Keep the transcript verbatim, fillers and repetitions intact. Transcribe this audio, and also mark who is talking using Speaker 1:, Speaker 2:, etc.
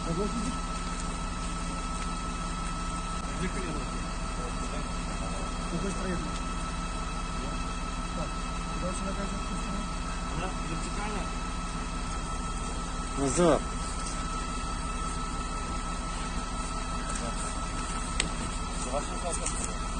Speaker 1: Какой строитель? Так, дальше нога запустим. Она вертикально.
Speaker 2: Назад.
Speaker 1: Ваша указка.